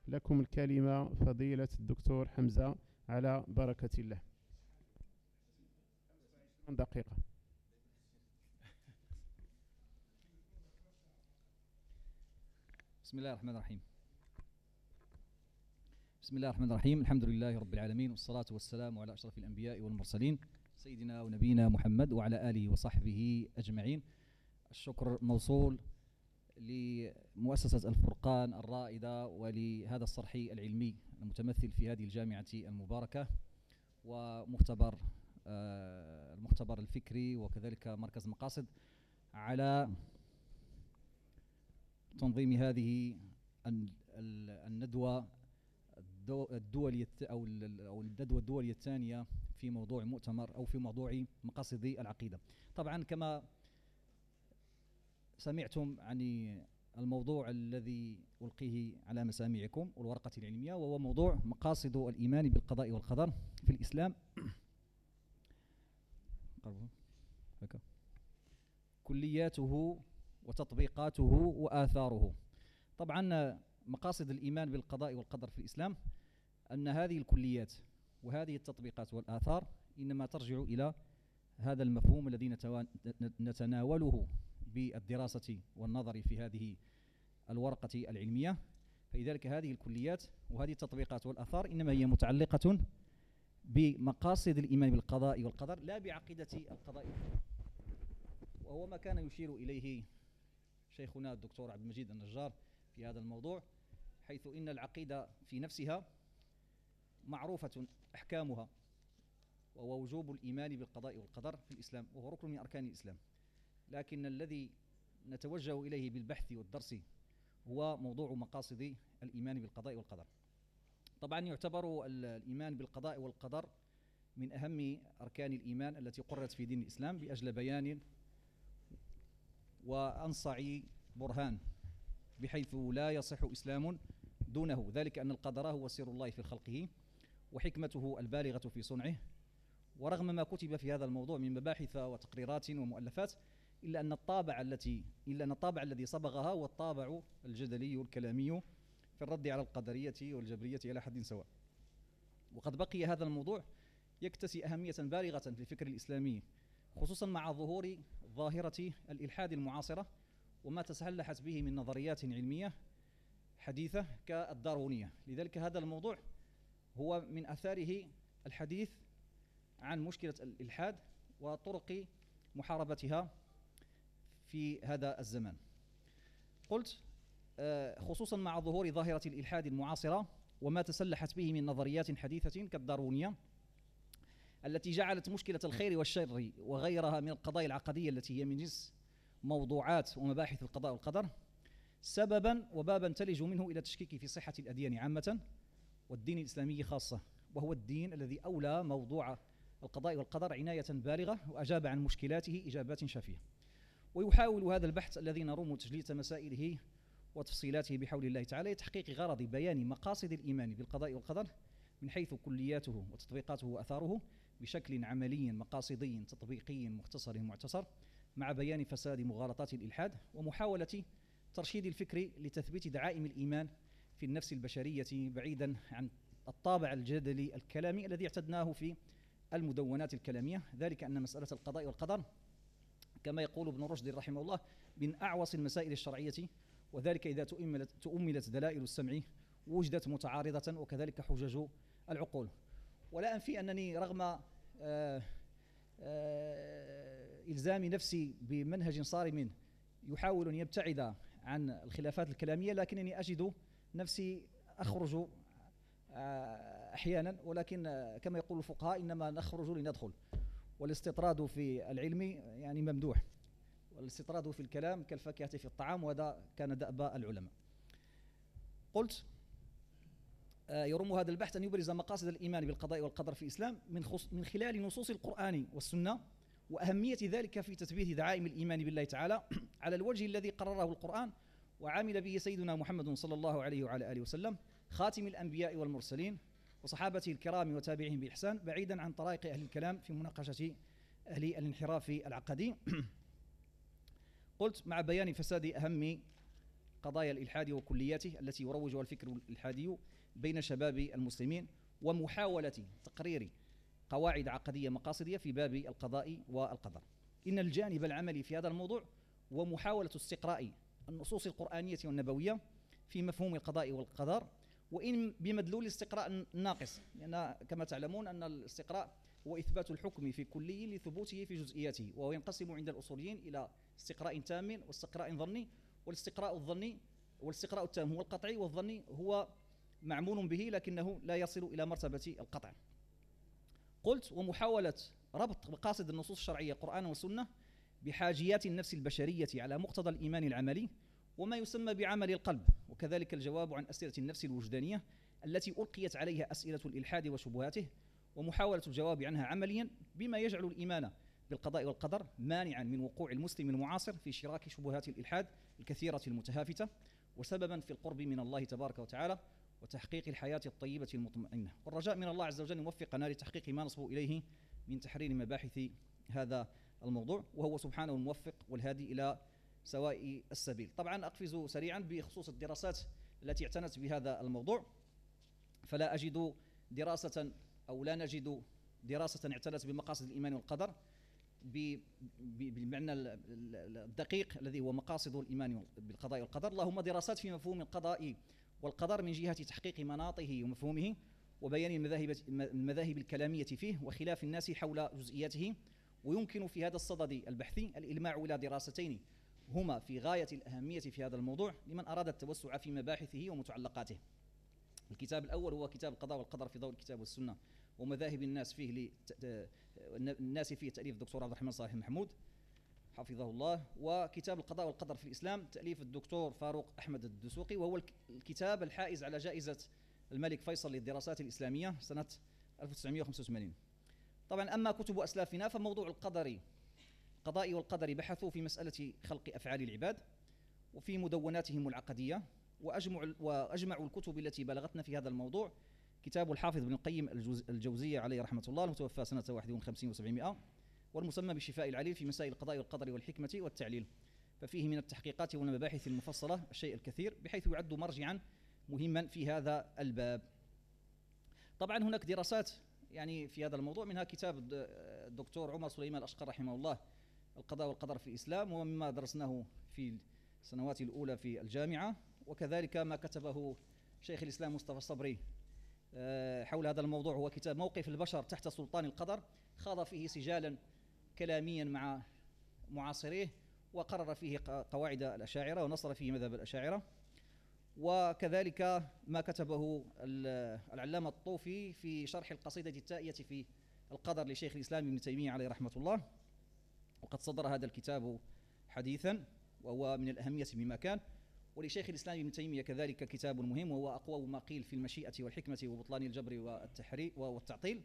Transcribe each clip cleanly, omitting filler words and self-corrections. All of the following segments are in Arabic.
لكم الكلمة فضيلة الدكتور حمزة على بركة الله. 20 دقيقة. بسم الله الرحمن الرحيم. بسم الله الرحمن الرحيم. الحمد لله رب العالمين، والصلاة والسلام على أشرف الأنبياء والمرسلين سيدنا ونبينا محمد وعلى آله وصحبه أجمعين. الشكر موصول لمؤسسة الفرقان الرائدة ولهذا الصرح العلمي المتمثل في هذه الجامعة المباركة ومختبر المختبر الفكري وكذلك مركز مقاصد على تنظيم هذه الندوة الدولية أو الندوة الدولية الثانية في موضوع مؤتمر أو في موضوع مقاصد العقيدة. طبعا كما سمعتم عن الموضوع الذي ألقيه على مسامعكم والورقة العلمية، وهو موضوع مقاصد الإيمان بالقضاء والقدر في الإسلام، كلياته وتطبيقاته وآثاره. طبعا مقاصد الإيمان بالقضاء والقدر في الإسلام أن هذه الكليات وهذه التطبيقات والآثار إنما ترجع إلى هذا المفهوم الذي نتناوله بالدراسة والنظر في هذه الورقة العلمية. فلذلك هذه الكليات وهذه التطبيقات والآثار إنما هي متعلقة بمقاصد الإيمان بالقضاء والقدر لا بعقيدة القضاء، وهو ما كان يشير إليه شيخنا الدكتور عبد المجيد النجار في هذا الموضوع، حيث إن العقيدة في نفسها معروفة أحكامها، وهو وجوب الإيمان بالقضاء والقدر في الإسلام، وهو ركن من أركان الإسلام. لكن الذي نتوجه إليه بالبحث والدرس هو موضوع مقاصد الإيمان بالقضاء والقدر. طبعا يعتبر الإيمان بالقضاء والقدر من أهم أركان الإيمان التي قررت في دين الإسلام بأجل بيان وأنصع برهان، بحيث لا يصح إسلام دونه، ذلك أن القدر هو سر الله في خلقه وحكمته البالغة في صنعه. ورغم ما كتب في هذا الموضوع من مباحث وتقريرات ومؤلفات، إلا أن الطابع الذي صبغها هو الطابع الجدلي الكلامي في الرد على القدرية والجبرية على حد سواء. وقد بقي هذا الموضوع يكتسي أهمية بالغة في الفكر الإسلامي، خصوصا مع ظهور ظاهرة الإلحاد المعاصرة وما تسلحت به من نظريات علمية حديثة كالداروينية. لذلك هذا الموضوع هو من أثاره الحديث عن مشكلة الإلحاد وطرق محاربتها في هذا الزمان. قلت خصوصا مع ظهور ظاهرة الإلحاد المعاصرة وما تسلحت به من نظريات حديثة كالداروينية التي جعلت مشكلة الخير والشر وغيرها من القضايا العقدية التي هي من جنس موضوعات ومباحث القضاء والقدر سببا وبابا تلج منه إلى التشكيك في صحة الأديان عامة والدين الإسلامي خاصة، وهو الدين الذي أولى موضوع القضاء والقدر عناية بالغة وأجاب عن مشكلاته إجابات شافية. ويحاول هذا البحث الذي نروم تجلية مسائله وتفصيلاته بحول الله تعالى لتحقيق غرض بيان مقاصد الإيمان بالقضاء والقدر من حيث كلياته وتطبيقاته وأثاره بشكل عملي مقاصدي تطبيقي مختصر معتصر، مع بيان فساد مغالطات الإلحاد ومحاولة ترشيد الفكر لتثبيت دعائم الإيمان في النفس البشرية بعيدا عن الطابع الجدلي الكلامي الذي اعتدناه في المدونات الكلامية. ذلك أن مسألة القضاء والقدر كما يقول ابن رشد رحمه الله من أعوص المسائل الشرعية، وذلك إذا تؤملت دلائل السمع وجدت متعارضة وكذلك حجج العقول. ولا أنفي أنني رغم إلزام نفسي بمنهج صارم يحاول أن يبتعد عن الخلافات الكلامية، لكنني أجد نفسي أخرج أحيانا، ولكن كما يقول الفقهاء إنما نخرج لندخل، والاستطراد في العلم يعني ممدوح، والاستطراد في الكلام كالفاكهة في الطعام، وهذا كان دأب العلماء. قلت يرم هذا البحث أن يبرز مقاصد الإيمان بالقضاء والقدر في الإسلام من خلال نصوص القرآن والسنة، وأهمية ذلك في تثبيت دعائم الإيمان بالله تعالى على الوجه الذي قرره القرآن وعمل به سيدنا محمد صلى الله عليه وعلى آله وسلم خاتم الأنبياء والمرسلين وصحابته الكرام وتابعهم بإحسان، بعيدا عن طرائق أهل الكلام في مناقشة أهل الانحراف العقدي. قلت مع بيان فساد أهم قضايا الإلحاد وكلياته التي يروجها الفكر الإلحادي بين شباب المسلمين، ومحاولة تقرير قواعد عقدية مقاصدية في باب القضاء والقدر. إن الجانب العملي في هذا الموضوع هو محاولة استقراء النصوص القرآنية والنبوية في مفهوم القضاء والقدر، وإن بمدلول الاستقراء الناقص، لأن كما تعلمون أن الاستقراء هو إثبات الحكم في كلي لثبوته في جزئياته، وهو ينقسم عند الأصوليين إلى استقراء تام واستقراء ظني. والاستقراء الظني والاستقراء التام هو القطعي، والظني هو معمول به لكنه لا يصل إلى مرتبة القطع. قلت ومحاولة ربط مقاصد النصوص الشرعية قرآن وسنة بحاجيات النفس البشرية على مقتضى الإيمان العملي وما يسمى بعمل القلب، وكذلك الجواب عن أسئلة النفس الوجدانية التي ألقيت عليها أسئلة الإلحاد وشبهاته، ومحاولة الجواب عنها عمليا بما يجعل الإيمان بالقضاء والقدر مانعا من وقوع المسلم المعاصر في شراك شبهات الإلحاد الكثيرة المتهافتة، وسببا في القرب من الله تبارك وتعالى وتحقيق الحياة الطيبة المطمئنة. والرجاء من الله عز وجل يوفقنا لتحقيق ما نصبو إليه من تحرير مباحث هذا الموضوع، وهو سبحانه الموفق والهادي إلى سواء السبيل. طبعا أقفز سريعا بخصوص الدراسات التي اعتنت بهذا الموضوع، فلا أجد دراسة أو لا نجد دراسة اعتنت بمقاصد الإيمان والقدر بالمعنى الدقيق الذي هو مقاصد الإيمان بالقضاء والقدر. اللهم دراسات في مفهوم القضاء والقدر من جهة تحقيق مناطه ومفهومه وبيان المذاهب الكلامية فيه وخلاف الناس حول جزئياته. ويمكن في هذا الصدد البحثي الإلماع إلى دراستين هما في غاية الأهمية في هذا الموضوع لمن أراد التوسع في مباحثه ومتعلقاته. الكتاب الأول هو كتاب القضاء والقدر في ضوء الكتاب والسنة ومذاهب الناس فيه تأليف الدكتور عبد الرحمن صالح محمود حفظه الله، وكتاب القضاء والقدر في الإسلام تأليف الدكتور فاروق أحمد الدسوقي، وهو الكتاب الحائز على جائزة الملك فيصل للدراسات الإسلامية سنة 1985. طبعا أما كتب أسلافنا فموضوع القضاء والقدر بحثوا في مسألة خلق أفعال العباد وفي مدوناتهم العقدية، وأجمع الكتب التي بلغتنا في هذا الموضوع كتاب الحافظ ابن القيم الجوزية عليه رحمة الله المتوفى سنة 51 و700، والمسمى بشفاء العليل في مسائل القضاء والقدر والحكمة والتعليل، ففيه من التحقيقات والمباحث المفصلة الشيء الكثير بحيث يعد مرجعا مهما في هذا الباب. طبعا هناك دراسات يعني في هذا الموضوع، منها كتاب الدكتور عمر سليمان الأشقر رحمه الله القضاء والقدر في الإسلام، ومما درسناه في السنوات الأولى في الجامعة، وكذلك ما كتبه شيخ الإسلام مصطفى الصبري حول هذا الموضوع، هو كتاب موقف البشر تحت سلطان القدر، خاض فيه سجالا كلاميا مع معاصريه وقرر فيه قواعد الأشاعرة ونصر فيه مذهب الأشاعرة. وكذلك ما كتبه العلامة الطوفي في شرح القصيدة التائية في القدر لشيخ الإسلام ابن تيمية عليه رحمة الله، وقد صدر هذا الكتاب حديثا وهو من الأهمية بما كان. ولشيخ الإسلام ابن تيمية كذلك كتاب مهم وهو أقوى ما قيل في المشيئة والحكمة وبطلان الجبر والتعطيل.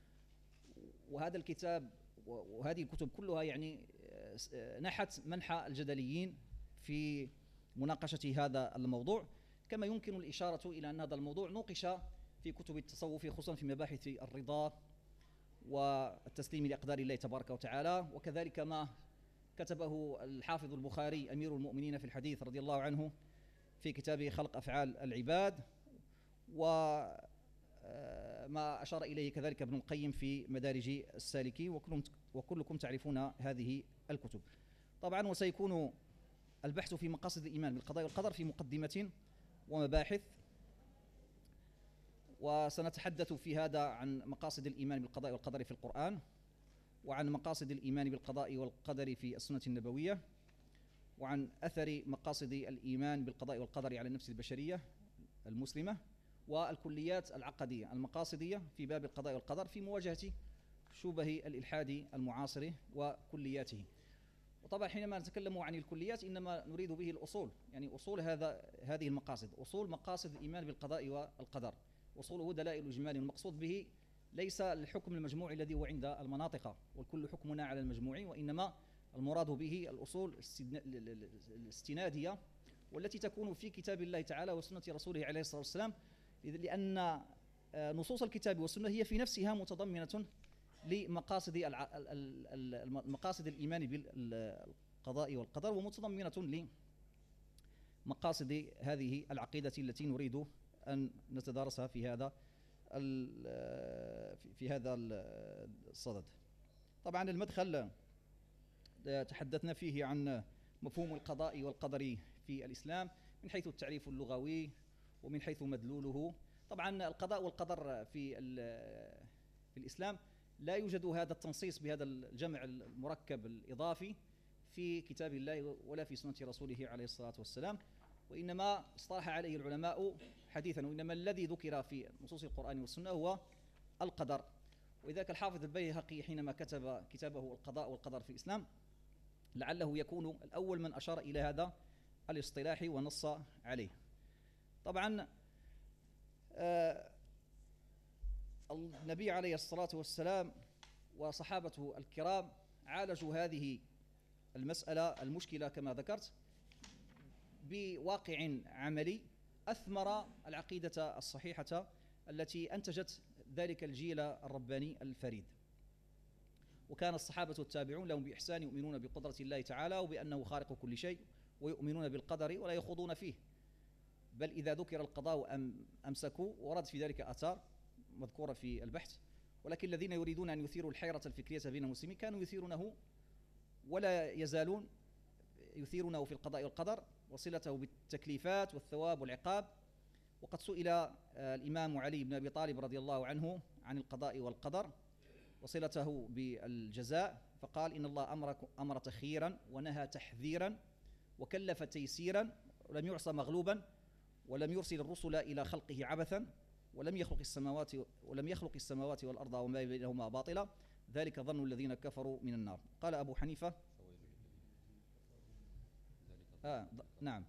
وهذا الكتاب وهذه الكتب كلها يعني نحت منحى الجدليين في مناقشة هذا الموضوع، كما يمكن الإشارة إلى أن هذا الموضوع نوقش في كتب التصوف خصوصا في مباحث الرضا والتسليم لأقدار الله تبارك وتعالى، وكذلك ما كتبه الحافظ البخاري أمير المؤمنين في الحديث رضي الله عنه في كتابه خلق أفعال العباد، وما أشار إليه كذلك ابن القيم في مدارج السالكين، وكلكم تعرفون هذه الكتب. طبعا وسيكون البحث في مقاصد الإيمان بالقضاء والقدر في مقدمة ومباحث، وسنتحدث في هذا عن مقاصد الإيمان بالقضاء والقدر في القرآن، وعن مقاصد الإيمان بالقضاء والقدر في السنة النبوية، وعن أثر مقاصد الإيمان بالقضاء والقدر على النفس البشرية المسلمة، والكليات العقدية المقاصدية في باب القضاء والقدر في مواجهة شبه الإلحاد المعاصر وكلياته. وطبعا حينما نتكلم عن الكليات إنما نريد به الأصول، يعني أصول هذه المقاصد، أصول مقاصد الإيمان بالقضاء والقدر، أصوله دلائل الإجمال، المقصود به ليس الحكم المجموعي الذي هو عند المناطق والكل حكمنا على المجموع، وإنما المراد به الأصول الاستنادية والتي تكون في كتاب الله تعالى وسنة رسوله عليه الصلاة والسلام، لأن نصوص الكتاب والسنة هي في نفسها متضمنة لمقاصد مقاصد الإيمان بالقضاء والقدر، ومتضمنة مقاصد هذه العقيدة التي نريد أن نتدارسها في هذا الصدد. طبعا المدخل تحدثنا فيه عن مفهوم القضاء والقدر في الإسلام من حيث التعريف اللغوي ومن حيث مدلوله. طبعا القضاء والقدر في الإسلام لا يوجد هذا التنصيص بهذا الجمع المركب الإضافي في كتاب الله ولا في سنة رسوله عليه الصلاة والسلام، وإنما اصطلح عليه العلماء حديثا، وإنما الذي ذكر في نصوص القرآن والسنة هو القدر. وإذاك الحافظ البيهقي حينما كتب كتابه القضاء والقدر في الإسلام لعله يكون الأول من أشار إلى هذا الاصطلاح ونص عليه. طبعا النبي عليه الصلاة والسلام وصحابته الكرام عالجوا هذه المسألة المشكلة كما ذكرت بواقع عملي أثمر العقيدة الصحيحة التي أنتجت ذلك الجيل الرباني الفريد. وكان الصحابة التابعون لهم بإحسان يؤمنون بقدرة الله تعالى وبأنه خالق كل شيء، ويؤمنون بالقدر ولا يخوضون فيه، بل إذا ذكر القضاء أمسكوا، ورد في ذلك آثار مذكورة في البحث. ولكن الذين يريدون أن يثيروا الحيرة الفكرية بين المسلمين كانوا يثيرونه ولا يزالون يثيرونه في القضاء والقدر وصلته بالتكليفات والثواب والعقاب. وقد سئل الإمام علي بن أبي طالب رضي الله عنه عن القضاء والقدر وصلته بالجزاء، فقال: إن الله أمر تخييرا ونهى تحذيرا وكلف تيسيرا ولم يعص مغلوبا ولم يرسل الرسل إلى خلقه عبثا ولم يخلق السماوات والأرض وما بينهما باطلا، ذلك ظن الذين كفروا من النار. قال أبو حنيفة نعم،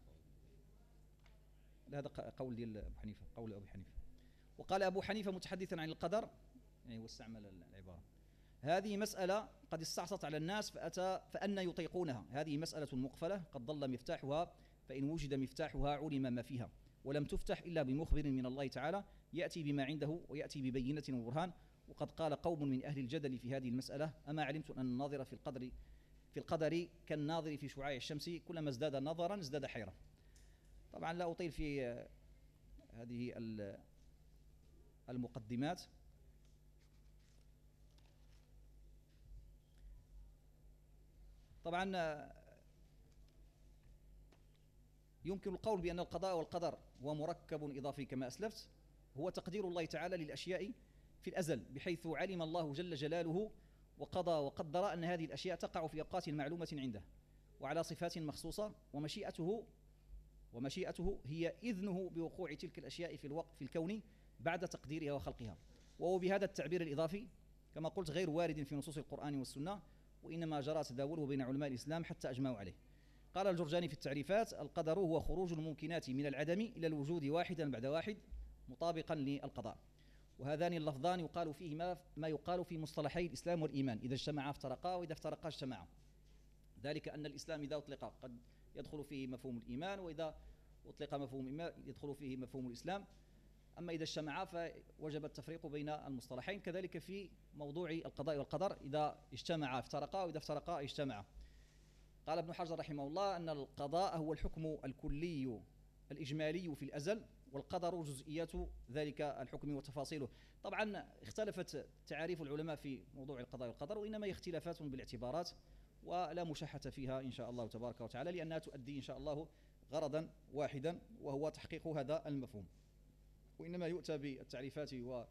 هذا قول ديال أبو حنيفة، قول أبو حنيفة. وقال أبو حنيفة متحدثا عن القدر، يعني واستعمل العبارة: هذه مسألة قد استعصت على الناس فأن يطيقونها، هذه مسألة مقفلة قد ضل مفتاحها، فإن وجد مفتاحها علم ما فيها، ولم تفتح إلا بمخبر من الله تعالى يأتي بما عنده ويأتي ببينة وبرهان. وقد قال قوم من أهل الجدل في هذه المسألة: أما علمت أن الناظر في القدر كالناظر في شعاع الشمس، كلما ازداد نظرا ازداد حيرة. طبعا لا أطيل في هذه المقدمات. طبعا يمكن القول بأن القضاء والقدر هو مركب إضافي كما أسلفت، هو تقدير الله تعالى للأشياء في الأزل، بحيث علم الله جل جلاله وقضى وقدر أن هذه الأشياء تقع في أوقات معلومة عنده وعلى صفات مخصوصة، ومشيئته هي إذنه بوقوع تلك الأشياء في الكون بعد تقديرها وخلقها. وهو بهذا التعبير الإضافي كما قلت غير وارد في نصوص القرآن والسنة، وإنما جرى تداوله بين علماء الإسلام حتى أجمعوا عليه. قال الجرجاني في التعريفات: القدر هو خروج الممكنات من العدم إلى الوجود واحدا بعد واحد مطابقا للقضاء. وهذان اللفظان يقال فيهما ما يقال في مصطلحي الإسلام والإيمان: إذا اجتمعا افترقا، وإذا افترقا اجتمعا. ذلك أن الإسلام إذا أطلق قد يدخل فيه مفهوم الإيمان، وإذا أطلق مفهوم الإيمان يدخل فيه مفهوم الإسلام. أما إذا اجتمعا فوجب التفريق بين المصطلحين. كذلك في موضوع القضاء والقدر: إذا اجتمعا افترقا، وإذا افترقا اجتمعا. قال ابن حجر رحمه الله أن القضاء هو الحكم الكلي الإجمالي في الأزل، والقدر جزئيات ذلك الحكم وتفاصيله. طبعا اختلفت تعاريف العلماء في موضوع القضاء والقدر، وإنما اختلافات بالاعتبارات ولا مشاحة فيها إن شاء الله تبارك وتعالى، لأنها تؤدي إن شاء الله غرضا واحدا وهو تحقيق هذا المفهوم. وإنما يؤتى بالتعريفات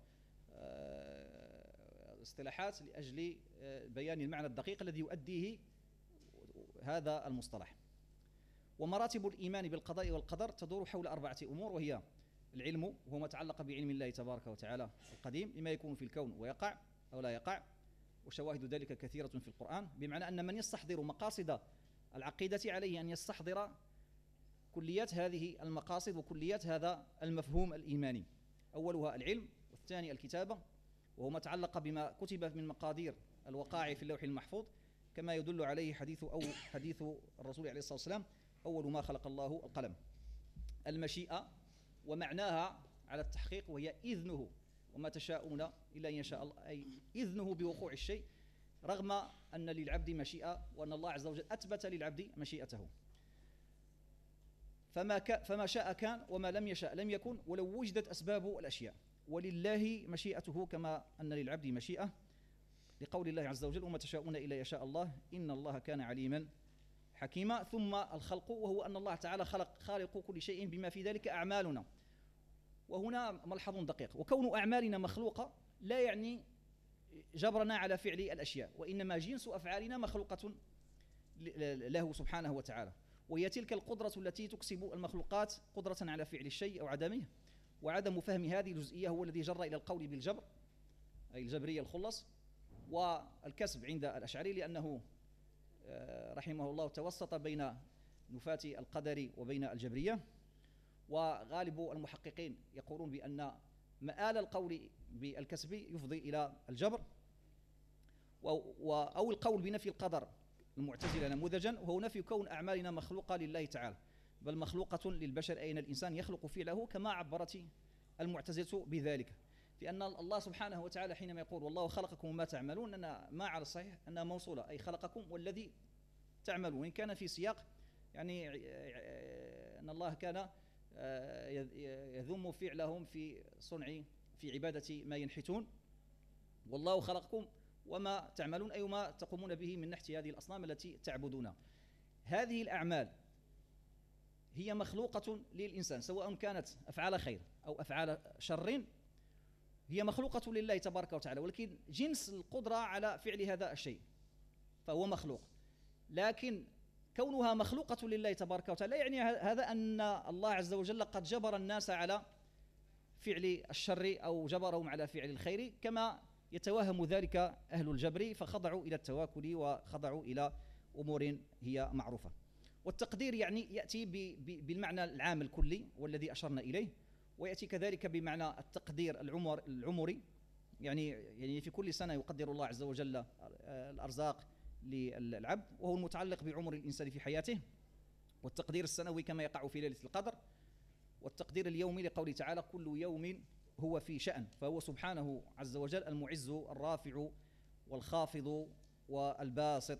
والاصطلاحات لأجل بيان المعنى الدقيق الذي يؤديه هذا المصطلح. ومراتب الإيمان بالقضاء والقدر تدور حول 4 أمور، وهي العلم، وهو ما تعلق بعلم الله تبارك وتعالى القديم لما يكون في الكون ويقع أو لا يقع، وشواهد ذلك كثيرة في القرآن، بمعنى أن من يستحضر مقاصد العقيدة عليه أن يستحضر كليات هذه المقاصد وكليات هذا المفهوم الإيماني. أولها العلم، والثاني الكتابة، وهو ما تعلق بما كتب من مقادير الوقائع في اللوح المحفوظ، كما يدل عليه حديث الرسول عليه الصلاة والسلام: أول ما خلق الله القلم. المشيئة ومعناها على التحقيق، وهي إذنه، وما تشاءون إلا أن يشاء الله، أي إذنه بوقوع الشيء، رغم أن للعبد مشيئة، وأن الله عز وجل أثبت للعبد مشيئته. فما شاء كان وما لم يشاء لم يكن ولو وجدت أسباب الأشياء. ولله مشيئته كما أن للعبد مشيئة، لقول الله عز وجل: وما تشاءون إلا يشاء الله إن الله كان عليما حكيما. ثم الخلق، وهو أن الله تعالى خالق كل شيء بما في ذلك أعمالنا. وهنا ملحظ دقيق: وكون أعمالنا مخلوقة لا يعني جبرنا على فعل الأشياء، وإنما جنس أفعالنا مخلوقة له سبحانه وتعالى، وهي تلك القدرة التي تكسب المخلوقات قدرة على فعل الشيء أو عدمه. وعدم فهم هذه الجزئية هو الذي جر إلى القول بالجبر، أي الجبرية الخلص، والكسب عند الأشعري، لأنه رحمه الله توسط بين نفاة القدر وبين الجبرية. وغالب المحققين يقولون بأن مآل القول بالكسب يفضي إلى الجبر، أو القول بنفي القدر المعتزلة نموذجا، وهو نفي كون أعمالنا مخلوقة لله تعالى، بل مخلوقة للبشر، أي أن الإنسان يخلق فعله، كما عبرت المعتزلة بذلك. لأن الله سبحانه وتعالى حينما يقول: والله خلقكم وما تعملون، أن ما على الصحيح أنها موصولة، أي خلقكم والذي تعملون، وإن كان في سياق يعني أن الله كان يذم فعلهم في صنع في عبادة ما ينحتون. والله خلقكم وما تعملون، أي ما تقومون به من نحت هذه الأصنام التي تعبدونها. هذه الأعمال هي مخلوقة للإنسان، سواء كانت أفعال خير أو أفعال شر، هي مخلوقة لله تبارك وتعالى، ولكن جنس القدرة على فعل هذا الشيء فهو مخلوق. لكن كونها مخلوقة لله تبارك وتعالى يعني هذا أن الله عز وجل قد جبر الناس على فعل الشر أو جبرهم على فعل الخير، كما يتوهم ذلك أهل الجبر، فخضعوا إلى التواكل وخضعوا إلى أمور هي معروفة. والتقدير يعني يأتي بالمعنى العام الكلي والذي أشرنا إليه، ويأتي كذلك بمعنى التقدير العمري، يعني في كل سنة يقدر الله عز وجل الأرزاق للعبد، وهو المتعلق بعمر الإنسان في حياته. والتقدير السنوي كما يقع في ليلة القدر. والتقدير اليومي لقوله تعالى: كل يوم هو في شأن، فهو سبحانه عز وجل المعز الرافع والخافض والباسط.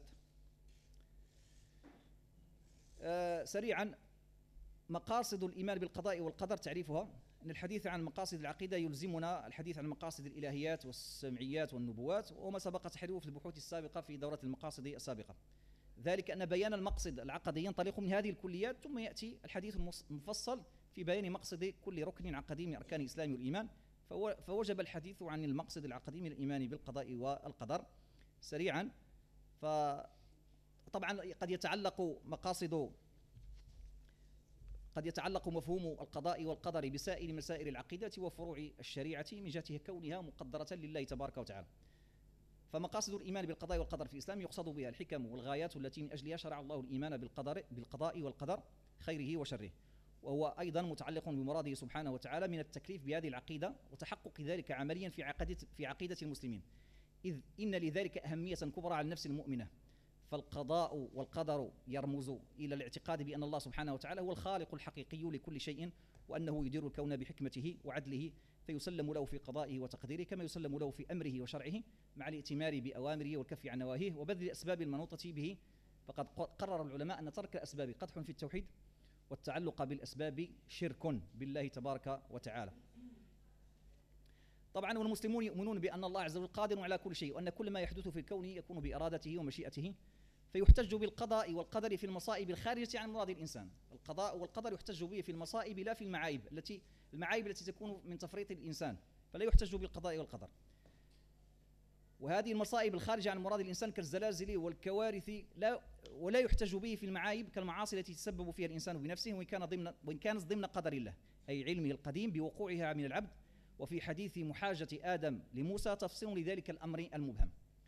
سريعا، مقاصد الإيمان بالقضاء والقدر تعريفها: أن الحديث عن مقاصد العقيدة يلزمنا الحديث عن مقاصد الإلهيات والسمعيات والنبوات، وما سبق تحريره في البحوث السابقة في دورة المقاصد السابقة. ذلك أن بيان المقصد العقدي ينطلق من هذه الكليات، ثم يأتي الحديث المفصل في بيان مقصد كل ركن عقدي من أركان الإسلام والإيمان، فوجب الحديث عن المقصد العقدي من الإيمان بالقضاء والقدر. سريعا، فطبعا قد يتعلق مفهوم القضاء والقدر بسائر مسائل العقيدة وفروع الشريعة من جهة كونها مقدرة لله تبارك وتعالى. فمقاصد الإيمان بالقضاء والقدر في الإسلام يقصد بها الحكم والغايات التي من أجلها شرع الله الإيمان بالقضاء والقدر خيره وشره، وهو أيضا متعلق بمراده سبحانه وتعالى من التكليف بهذه العقيدة وتحقق ذلك عمليا في عقيدة المسلمين، إذ إن لذلك أهمية كبرى على النفس المؤمنة. فالقضاء والقدر يرمز إلى الاعتقاد بأن الله سبحانه وتعالى هو الخالق الحقيقي لكل شيء، وأنه يدير الكون بحكمته وعدله، فيسلم له في قضائه وتقديره كما يسلم له في أمره وشرعه، مع الائتمار بأوامره والكف عن نواهيه وبذل الأسباب المنوطة به. فقد قرر العلماء أن ترك الأسباب قدح في التوحيد، والتعلق بالأسباب شرك بالله تبارك وتعالى. طبعا والمسلمون يؤمنون بأن الله عز وجل قادر على كل شيء، وأن كل ما يحدث في الكون يكون بإرادته ومشيئته، فيحتج بالقضاء والقدر في المصائب الخارجة عن مراد الإنسان. القضاء والقدر يحتج به في المصائب لا في المعايب التي تكون من تفريط الإنسان، فلا يحتج بالقضاء والقدر. وهذه المصائب الخارجة عن مراد الإنسان كالزلازل والكوارث ولا يحتج به في المعايب كالمعاصي التي يتسبب فيها الإنسان بنفسه، وإن كانت ضمن قدر الله، أي علمه القديم بوقوعها من العبد. وفي حديث محاجة آدم لموسى تفصيل لذلك الأمر المبهم.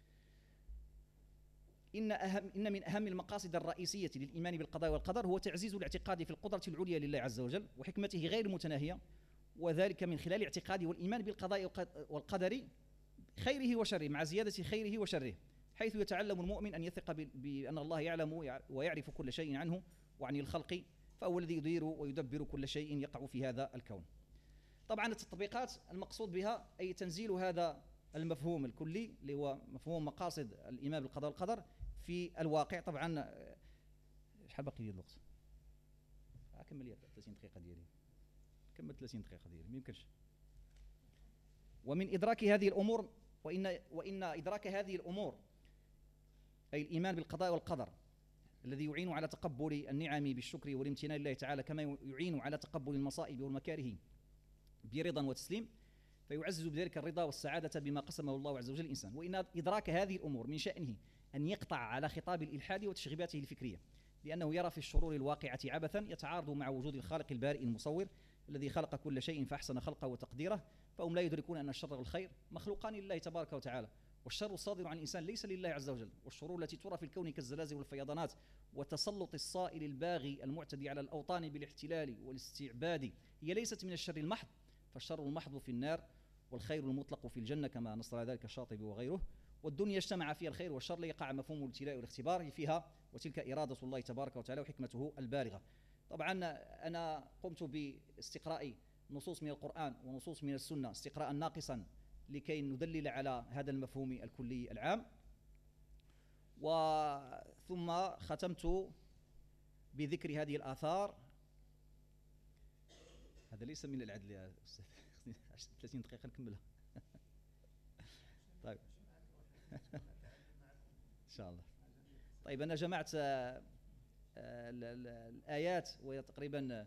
إن من أهم المقاصد الرئيسية للإيمان بالقضاء والقدر هو تعزيز الاعتقاد في القدرة العليا لله عز وجل وحكمته غير المتناهية، وذلك من خلال اعتقاد والإيمان بالقضاء والقدر خيره وشره، مع زيادة خيره وشره، حيث يتعلم المؤمن أن يثق بأن الله يعلم ويعرف كل شيء عنه وعن الخلق، فهو الذي يدير ويدبر كل شيء يقع في هذا الكون. طبعا التطبيقات المقصود بها أي تنزيل هذا المفهوم الكلي اللي هو مفهوم مقاصد الإيمان بالقضاء والقدر في الواقع. طبعا شحال باقي لي الوقت؟ كمل لي 30 دقيقة ديالي، كمل 30 دقيقة ديالي، ما يمكنش. ومن إدراك هذه الأمور وإن إدراك هذه الأمور أي الإيمان بالقضاء والقدر الذي يعين على تقبل النعم بالشكر والامتنان لله تعالى، كما يعين على تقبل المصائب والمكاره برضا وتسليم، فيعزز بذلك الرضا والسعادة بما قسمه الله عز وجل الإنسان. وإن إدراك هذه الأمور من شأنه أن يقطع على خطاب الإلحاد وتشغيباته الفكرية، لأنه يرى في الشرور الواقعة عبثا يتعارض مع وجود الخالق البارئ المصور الذي خلق كل شيء فأحسن خلقه وتقديره، فهم لا يدركون أن الشر والخير مخلوقان لله تبارك وتعالى، والشر الصادر عن الإنسان ليس لله عز وجل، والشرور التي ترى في الكون كالزلازل والفيضانات وتسلط الصائل الباغي المعتدي على الأوطان بالاحتلال والاستعباد هي ليست من الشر المحض، فالشر المحض في النار والخير المطلق في الجنة كما نص على ذلك الشاطبي وغيره. والدنيا اجتمع فيها الخير والشر ليقع مفهوم الابتلاء والاختبار فيها، وتلك إرادة الله تبارك وتعالى وحكمته البالغة. طبعا أنا قمت باستقراء نصوص من القرآن ونصوص من السنة استقراء ناقصا لكي ندلل على هذا المفهوم الكلي العام، ثم ختمت بذكر هذه الآثار. هذا ليس من العدل يا أستاذ 30 دقيقة نكملها طيب إن شاء الله. طيب أنا جمعت الآيات وهي تقريبا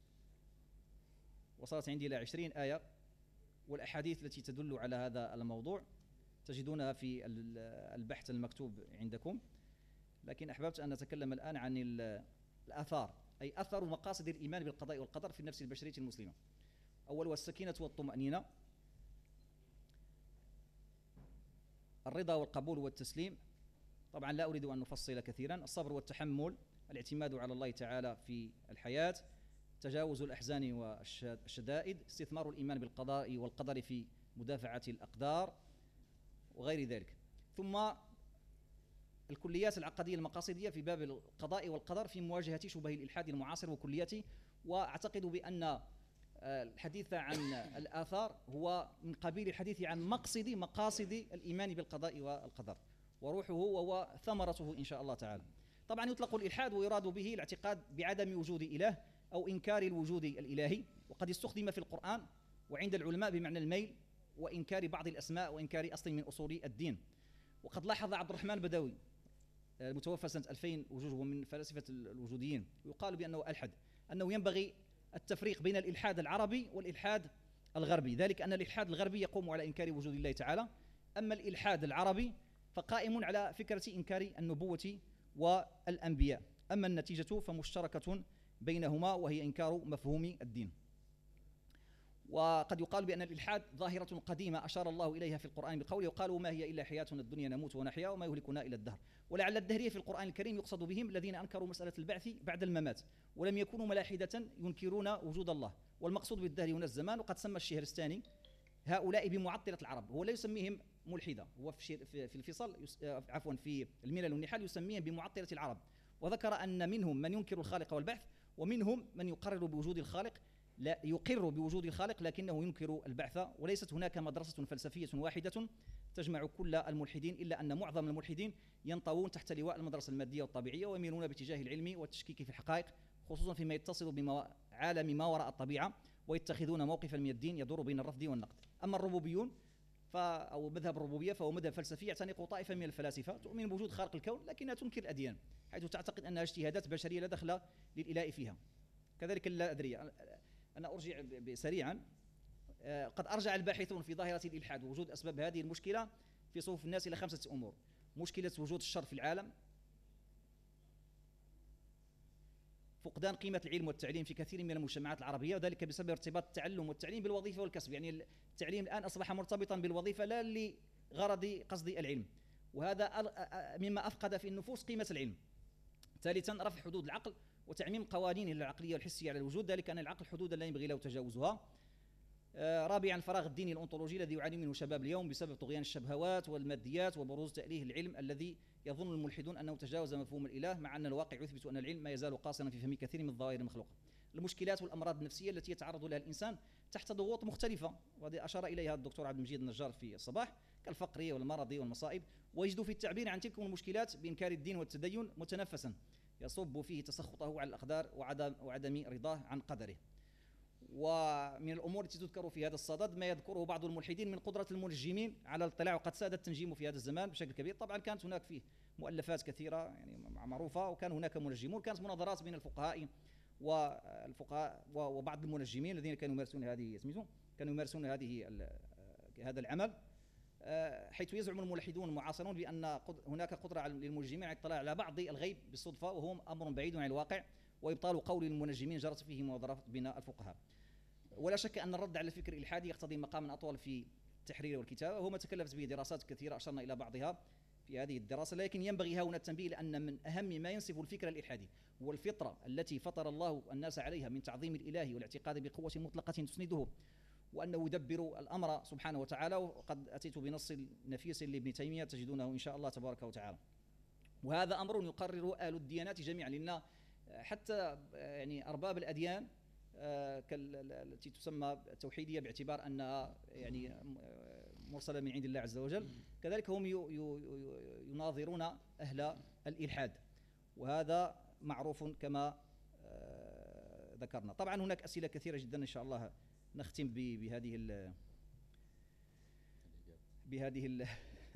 وصلت عندي إلى 20 آية، والأحاديث التي تدل على هذا الموضوع تجدونها في البحث المكتوب عندكم، لكن أحببت أن نتكلم الآن عن الآثار، أي أثر مقاصد الإيمان بالقضاء والقدر في النفس البشرية المسلمة. أول والسكينة والطمأنينة، الرضا والقبول والتسليم، طبعا لا أريد أن نفصل كثيرا، الصبر والتحمل، الاعتماد على الله تعالى في الحياة، تجاوز الأحزان والشدائد، استثمار الإيمان بالقضاء والقدر في مدافعة الأقدار وغير ذلك. ثم الكليات العقدية المقاصدية في باب القضاء والقدر في مواجهة شبه الإلحاد المعاصر وكلياته. وأعتقد بأن الحديث عن الآثار هو من قبيل الحديث عن مقاصد الإيمان بالقضاء والقدر وروحه وهو ثمرته إن شاء الله تعالى. طبعا يطلق الإلحاد ويراد به الاعتقاد بعدم وجود إله أو إنكار الوجود الإلهي، وقد استخدم في القرآن وعند العلماء بمعنى الميل وإنكار بعض الأسماء وإنكار أصل من أصول الدين. وقد لاحظ عبد الرحمن بدوي المتوفى سنة 2000 وهو من فلاسفة الوجوديين يقال بأنه ألحد، أنه ينبغي التفريق بين الإلحاد العربي والإلحاد الغربي، ذلك أن الإلحاد الغربي يقوم على إنكار وجود الله تعالى، أما الإلحاد العربي فقائم على فكرة إنكار النبوة والأنبياء، أما النتيجة فمشتركة بينهما وهي إنكار مفهوم الدين. وقد يقال بأن الإلحاد ظاهرة قديمة أشار الله إليها في القرآن بقوله وقالوا ما هي إلا حياتنا الدنيا نموت ونحيا وما يهلكنا إلا الدهر. ولعل الدهرية في القرآن الكريم يقصد بهم الذين أنكروا مسألة البعث بعد الممات ولم يكونوا ملاحدة ينكرون وجود الله، والمقصود بالدهر هنا الزمان. وقد سمى الشهرستاني هؤلاء بمعطلة العرب، هو لا يسميهم ملحدة، هو في الفصل عفوا في الملل والنحال يسميهم بمعطلة العرب، وذكر أن منهم من ينكر الخالق والبعث ومنهم من يقرر بوجود الخالق، لا يقر بوجود الخالق لكنه ينكر البعث. وليست هناك مدرسة فلسفية واحدة تجمع كل الملحدين، إلا أن معظم الملحدين ينطوون تحت لواء المدرسة المادية والطبيعية ويميلون باتجاه العلم والتشكيك في الحقائق، خصوصا فيما يتصل بعالم ما وراء الطبيعة، ويتخذون موقفا من الدين يدور بين الرفض والنقد. أما الربوبيون أو مذهب الربوبية فهو مذهب فلسفي يعتنق طائفة من الفلاسفة تؤمن بوجود خالق الكون لكنها تنكر الأديان، حيث تعتقد أنها اجتهادات بشرية لا دخل للإله فيها. كذلك لا أدري، أنا أرجع سريعا، قد أرجع الباحثون في ظاهرة الإلحاد ووجود أسباب هذه المشكلة في صفوف الناس إلى 5 أمور: مشكلة وجود الشر في العالم، فقدان قيمة العلم والتعليم في كثير من المجتمعات العربية، وذلك بسبب ارتباط التعلم والتعليم بالوظيفة والكسب، يعني التعليم الآن أصبح مرتبطا بالوظيفة لا لغرض قصد العلم، وهذا مما أفقد في النفوس قيمة العلم. ثالثا رفع حدود العقل وتعميم قوانينه العقلية والحسية على الوجود، ذلك أن العقل حدودا لا ينبغي له تجاوزها. رابعا الفراغ الديني الأنطولوجي الذي يعاني منه شباب اليوم بسبب طغيان الشبهات والماديات وبروز تأليه العلم الذي يظن الملحدون أنه تجاوز مفهوم الإله، مع أن الواقع يثبت أن العلم ما يزال قاصرا في فهم كثير من الظواهر المخلوقة. المشكلات والأمراض النفسية التي يتعرض لها الإنسان تحت ضغوط مختلفة، وهذه أشار إليها الدكتور عبد المجيد النجار في الصباح، كالفقر والمرض والمصائب، ويجد في التعبير عن تلك المشكلات بإنكار الدين والتدين متنفسا، يصب فيه تسخطه على الأقدار وعدم رضاه عن قدره. ومن الأمور التي تذكر في هذا الصدد ما يذكره بعض الملحدين من قدرة المنجمين على الاطلاع، وقد ساد التنجيم في هذا الزمان بشكل كبير. طبعا كانت هناك فيه مؤلفات كثيرة يعني معروفة، وكان هناك منجمون، كانت مناظرات بين الفقهاء وبعض المنجمين الذين كانوا يمارسون هذا العمل، حيث يزعم الملحدون المعاصرون بأن هناك قدرة للمنجمين على الاطلاع على بعض الغيب بالصدفة، وهو أمر بعيد عن الواقع، وإبطال قول المنجمين جرت فيه مناظرات بين الفقهاء. ولا شك أن الرد على الفكر الإلحادي يقتضي مقاما أطول في التحرير والكتابة، وهو ما تكلفت به دراسات كثيرة أشرنا إلى بعضها في هذه الدراسة. لكن ينبغي هنا التنبيه لأن من أهم ما ينسف الفكر الإلحادي هو الفطرة التي فطر الله الناس عليها من تعظيم الإله والاعتقاد بقوة مطلقة تسنده، وأنه يدبر الأمر سبحانه وتعالى. وقد أتيت بنص نفيس لابن تيمية تجدونه إن شاء الله تبارك وتعالى. وهذا أمر يقرر أهل الديانات جميعا، لأن حتى يعني أرباب الأديان التي تسمى التوحيدية باعتبار أنها يعني مرسلة من عند الله عز وجل، كذلك هم يناظرون أهل الإلحاد، وهذا معروف كما ذكرنا. طبعا هناك أسئلة كثيرة جدا، إن شاء الله نختم بهذه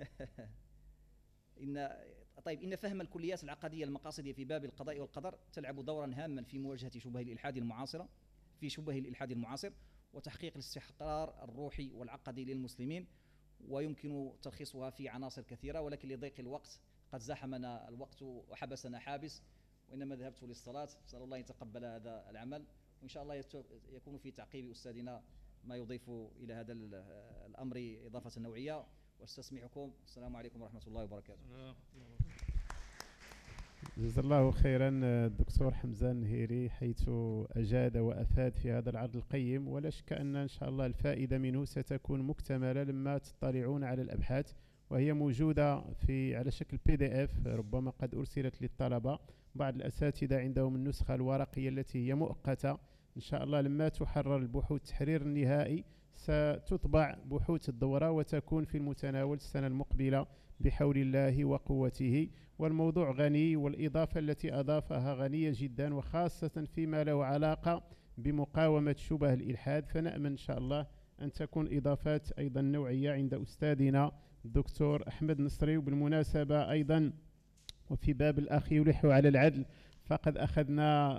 إن فهم الكليات العقدية المقاصدية في باب القضاء والقدر تلعب دورا هاما في مواجهة شبه الإلحاد المعاصر وتحقيق الاستقرار الروحي والعقدي للمسلمين. ويمكن تلخيصها في عناصر كثيرة، ولكن لضيق الوقت قد زاحمنا الوقت وحبسنا حابس، وإنما ذهبت للصلاة. أسأل الله يتقبل هذا العمل، وإن شاء الله يكون في تعقيب أستاذنا ما يضيف إلى هذا الأمر إضافة نوعية. واستسمعكم. السلام عليكم ورحمة الله وبركاته. جزا الله خيرا الدكتور حمزة النهيري، حيث أجاد وأفاد في هذا العرض القيم، ولا شك أن إن شاء الله الفائدة منه ستكون مكتملة لما تطلعون على الأبحاث، وهي موجودة على شكل PDF، ربما قد أرسلت للطلبة. بعض الأساتذة عندهم النسخة الورقية التي هي مؤقتة. إن شاء الله لما تحرر البحوث التحرير النهائي ستطبع بحوث الدورة وتكون في المتناول السنة المقبلة بحول الله وقوته. والموضوع غني، والإضافة التي أضافها غنية جدا، وخاصة فيما له علاقة بمقاومة شبه الإلحاد، فنأمل إن شاء الله أن تكون إضافات أيضا نوعية عند أستاذنا الدكتور أحمد نصري. وبالمناسبة أيضا وفي باب الأخ يلح على العدل، فقد أخذنا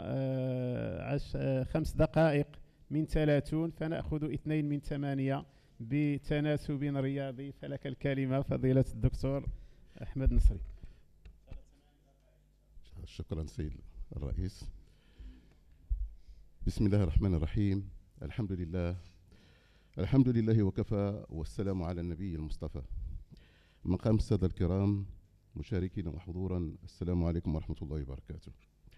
5 دقائق من 30، فنأخذ 2 من 8 بتناسب رياضي. فلك الكلمة فضيلة الدكتور أحمد نصري. شكرا سيد الرئيس. بسم الله الرحمن الرحيم. الحمد لله وكفى، والسلام على النبي المصطفى. مقام السادة الكرام مشاركين وحضورا، السلام عليكم ورحمة الله وبركاته.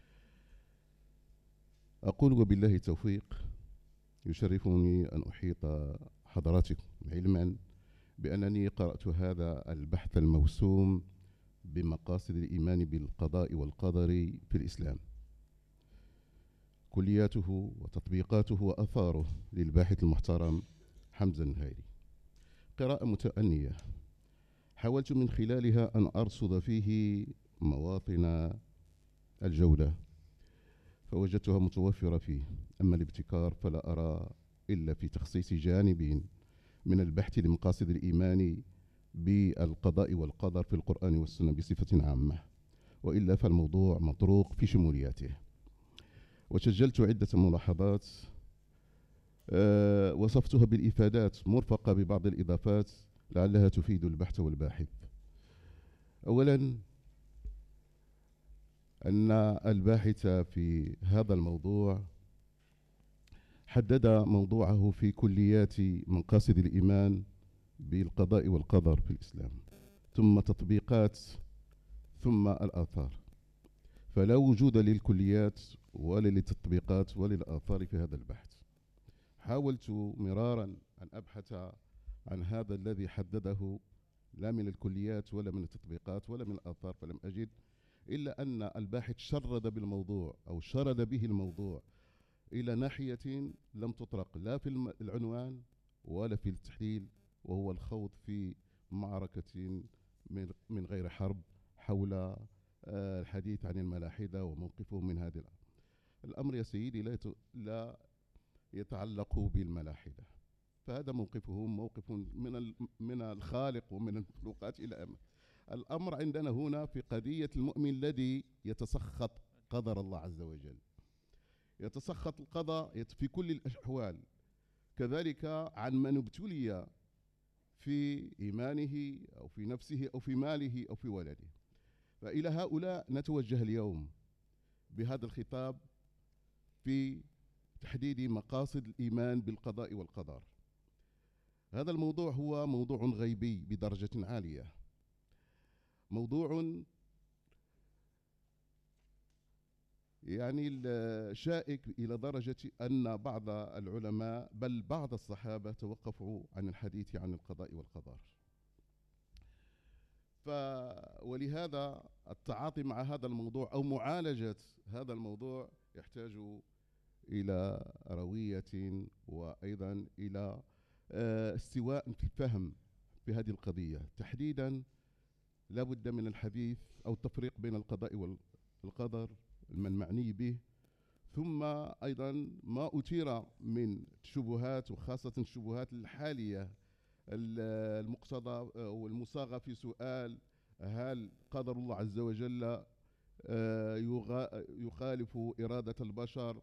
أقول وبالله التوفيق. يشرفني أن أحيط حضراتكم علما بأنني قرأت هذا البحث الموسوم بمقاصد الإيمان بالقضاء والقدر في الإسلام، كلياته وتطبيقاته وأثاره، للباحث المحترم حمزة النهيري. قراءة متأنية حاولت من خلالها أن أرصد فيه مواطن الجودة، فوجدتها متوفرة فيه. أما الابتكار فلا أرى إلا في تخصيص جانب من البحث لمقاصد الإيمان بالقضاء والقدر في القرآن والسنة بصفة عامة، وإلا فالموضوع مطروق في شمولياته. وسجلت عدة ملاحظات وصفتها بالإفادات مرفقة ببعض الإضافات لعلها تفيد البحث والباحث. أولا، أن الباحث في هذا الموضوع حدد موضوعه في كليات مقاصد الإيمان بالقضاء والقدر في الإسلام، ثم تطبيقات، ثم الآثار. فلا وجود للكليات ولا للتطبيقات ولا للآثار في هذا البحث. حاولت مرارا أن أبحث عن هذا الذي حدده، لا من الكليات ولا من التطبيقات ولا من الآثار، فلم أجد، إلا أن الباحث شرد بالموضوع أو شرد به الموضوع إلى ناحية لم تطرق لا في العنوان ولا في التحليل، وهو الخوض في معركة من غير حرب حول الحديث عن الملاحدة وموقفهم من هذا الأمر يا سيدي لا يتعلق بالملاحدة، فهذا موقفهم موقف من الخالق ومن المخلوقات إلى أمام. الأمر عندنا هنا في قضية المؤمن الذي يتسخط قدر الله عز وجل، يتسخط القضاء في كل الأحوال، كذلك عن من ابتلي في إيمانه أو في نفسه أو في ماله أو في ولده. فإلى هؤلاء نتوجه اليوم بهذا الخطاب في تحديد مقاصد الإيمان بالقضاء والقدر. هذا الموضوع هو موضوع غيبي بدرجة عالية، موضوع يعني شائك إلى درجة أن بعض العلماء بل بعض الصحابة توقفوا عن الحديث عن القضاء والقدر. ولهذا التعاطي مع هذا الموضوع أو معالجة هذا الموضوع يحتاج إلى روية وأيضا إلى استواء في الفهم في هذه القضية. تحديدا لا بد من الحديث أو التفريق بين القضاء والقدر المعني به، ثم أيضا ما أثير من شبهات، وخاصة الشبهات الحالية المقتضى والمصاغة في سؤال: هل قدر الله عز وجل يخالف إرادة البشر؟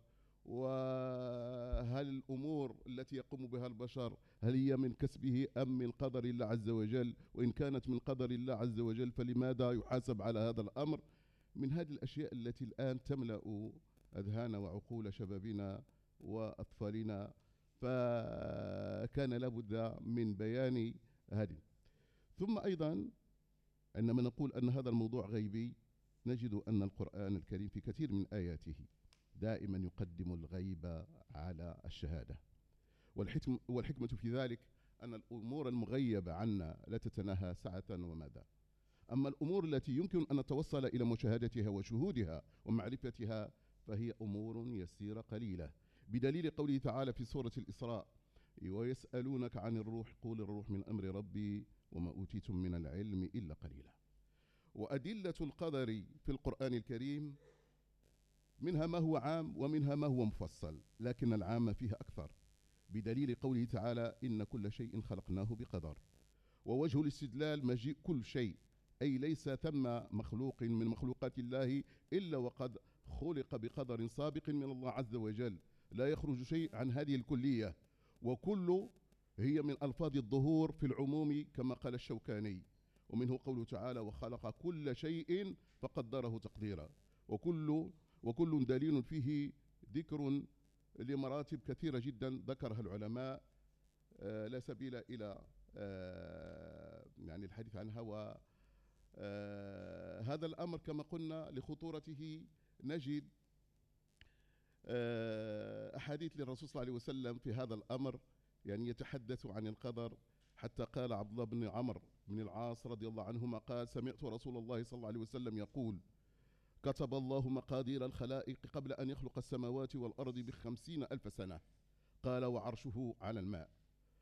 وهل الأمور التي يقوم بها البشر هل هي من كسبه أم من قدر الله عز وجل؟ وإن كانت من قدر الله عز وجل فلماذا يحاسب على هذا الأمر؟ من هذه الأشياء التي الآن تملأ أذهان وعقول شبابنا وأطفالنا، فكان لابد من بيان هذه. ثم أيضا عندما نقول أن هذا الموضوع غيبي، نجد أن القرآن الكريم في كثير من آياته دائما يقدم الغيب على الشهادة، والحكمة في ذلك أن الأمور المغيبة عنا لا تتناهى سعة ومدى، أما الأمور التي يمكن أن نتوصل إلى مشاهدتها وشهودها ومعرفتها فهي أمور يسيرة قليلة، بدليل قوله تعالى في سورة الإسراء: ويسألونك عن الروح قل الروح من أمر ربي وما أوتيتم من العلم إلا قليلا. وأدلة القدر في القرآن الكريم منها ما هو عام ومنها ما هو مفصل، لكن العام فيها أكثر، بدليل قوله تعالى: إن كل شيء خلقناه بقدر. ووجه الاستدلال مجيء كل شيء، أي ليس ثم مخلوق من مخلوقات الله إلا وقد خلق بقدر سابق من الله عز وجل، لا يخرج شيء عن هذه الكلية، وكل هي من ألفاظ الظهور في العموم كما قال الشوكاني. ومنه قوله تعالى: وخلق كل شيء فقدره تقديرا. وكل دليل فيه ذكر لمراتب كثيرة جدا ذكرها العلماء، لا سبيل إلى يعني الحديث عنها. هذا الأمر كما قلنا لخطورته نجد أحاديث للرسول صلى الله عليه وسلم في هذا الأمر، يعني يتحدث عن القدر، حتى قال عبد الله بن عمرو بن العاص رضي الله عنهما قال: سمعت رسول الله صلى الله عليه وسلم يقول: كتب الله مقادير الخلائق قبل أن يخلق السماوات والأرض ب50,000 سنة، قال: وعرشه على الماء.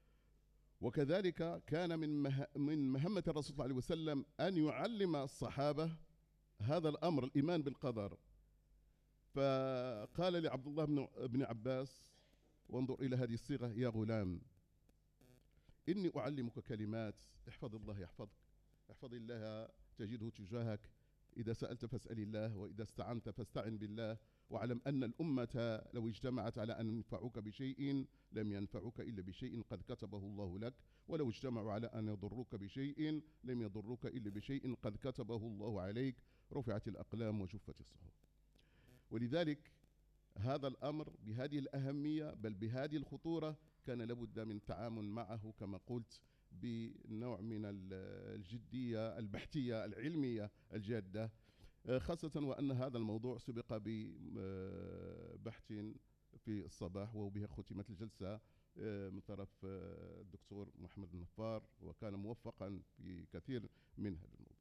وكذلك كان من مهمة الرسول صلى الله عليه وسلم أن يعلم الصحابة هذا الأمر، الإيمان بالقدر. فقال لعبد الله بن عباس، وانظر إلى هذه الصيغة: يا غلام إني أعلمك كلمات، احفظ الله يحفظك، احفظ الله تجده تجاهك، إذا سألت فاسأل الله، وإذا استعنت فاستعن بالله، واعلم أن الأمة لو اجتمعت على أن ينفعوك بشيء لم ينفعوك إلا بشيء قد كتبه الله لك، ولو اجتمعوا على أن يضروك بشيء لم يضروك إلا بشيء قد كتبه الله عليك، رفعت الأقلام وجفت الصحف. ولذلك هذا الأمر بهذه الأهمية بل بهذه الخطورة كان لابد من التعامل معه كما قلت بنوع من الجدية البحثية العلمية الجادة، خاصة وأن هذا الموضوع سبق ببحث في الصباح وبه ختمت الجلسة من طرف الدكتور محمد النفار، وكان موفقا في كثير من هذا الموضوع.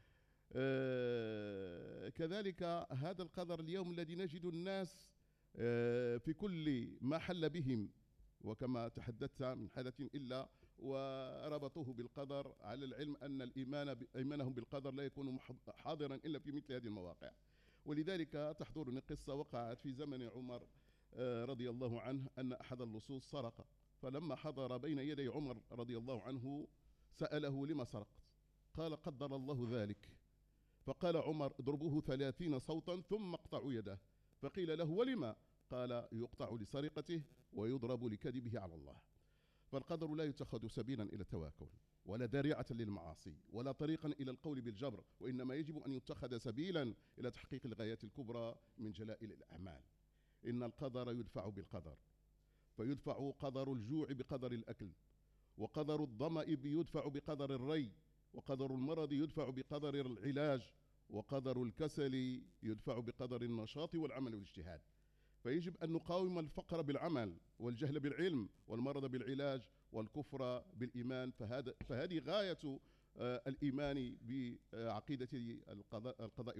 كذلك هذا القدر اليوم الذي نجد الناس في كل ما حل بهم، وكما تحدثت من حدث إلا وربطوه بالقدر، على العلم أن إيمانهم بالقدر لا يكون حاضرا إلا في مثل هذه المواقع. ولذلك تحضرني قصة وقعت في زمن عمر رضي الله عنه، أن أحد اللصوص سرق، فلما حضر بين يدي عمر رضي الله عنه سأله: لما سرقت؟ قال: قدر الله ذلك. فقال عمر: اضربوه 30 صوتا ثم اقطعوا يده. فقيل له: ولما؟ قال: يقطع لسرقته ويضرب لكذبه على الله. فالقدر لا يتخذ سبيلا إلى التواكل، ولا ذريعة للمعاصي، ولا طريقا إلى القول بالجبر، وإنما يجب أن يتخذ سبيلا إلى تحقيق الغايات الكبرى من جلائل الأعمال. إن القدر يدفع بالقدر، فيدفع قدر الجوع بقدر الأكل، وقدر الظمأ يدفع بقدر الري، وقدر المرض يدفع بقدر العلاج، وقدر الكسل يدفع بقدر النشاط والعمل والاجتهاد. فيجب أن نقاوم الفقر بالعمل، والجهل بالعلم، والمرض بالعلاج، والكفر بالإيمان. فهذه غاية الإيمان بعقيدة القضاء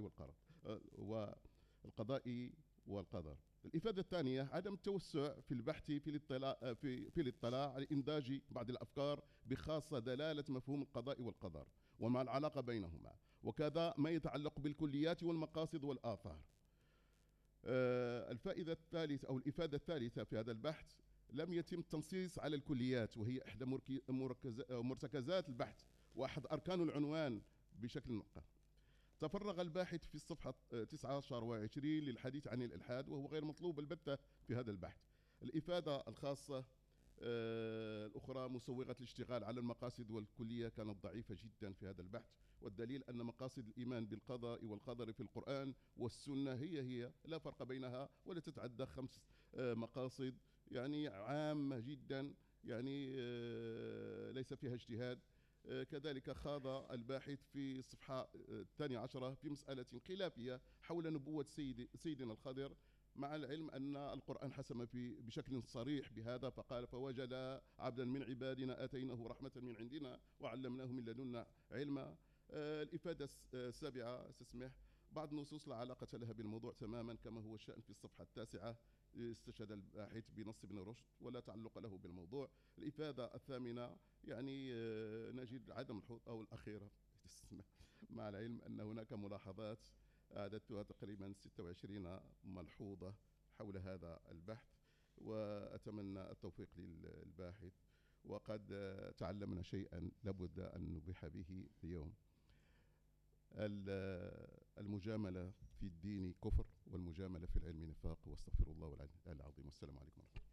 والقدر. الإفادة الثانية: عدم التوسع في البحث في الاطلاع على إنتاج بعض الأفكار بخاصة دلالة مفهوم القضاء والقدر وما العلاقة بينهما، وكذا ما يتعلق بالكليات والمقاصد والآثار. الفائدة الثالثة أو الإفادة الثالثة في هذا البحث: لم يتم التنصيص على الكليات، وهي إحدى مرتكزات البحث وأحد أركان العنوان بشكل نقطة. تفرغ الباحث في الصفحة 19 و20 للحديث عن الإلحاد، وهو غير مطلوب البتة في هذا البحث. الإفادة الخاصة الأخرى: مسوغة الاشتغال على المقاصد والكلية كانت ضعيفة جدا في هذا البحث، والدليل أن مقاصد الإيمان بالقضاء والقدر في القرآن والسنة هي لا فرق بينها، ولا تتعدى 5 مقاصد يعني عامة جدا، يعني ليس فيها اجتهاد. كذلك خاض الباحث في الصفحة 12 في مسألة خلافية حول نبوة سيدنا الخضر، مع العلم أن القرآن حسم بشكل صريح بهذا، فقال: فوجد عبدا من عبادنا آتيناه رحمة من عندنا وعلمناه من لدنا علما. الإفادة السابعة: استسمح بعض النصوص لا علاقة لها بالموضوع تماما، كما هو الشأن في الصفحة 9 استشهد الباحث بنص ابن رشد ولا تعلق له بالموضوع. الإفادة الثامنة: يعني نجد عدم الحوط أو الأخيرة مع العلم أن هناك ملاحظات أعددتها تقريبا 26 ملحوظة حول هذا البحث، وأتمنى التوفيق للباحث. وقد تعلمنا شيئا لابد أن نبيح به اليوم: المجاملة في الدين كفر، والمجاملة في العلم نفاق، واستغفر الله العظيم، والسلام عليكم ورحمة الله.